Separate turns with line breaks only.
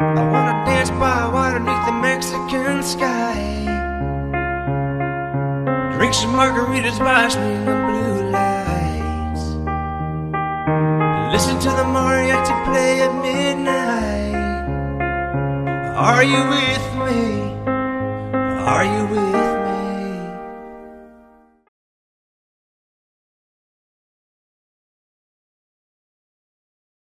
I wanna dance by water beneath the Mexican sky, drink some margaritas by a string of blue lights, listen to the mariachi play at midnight. Are you with me? Are you with me?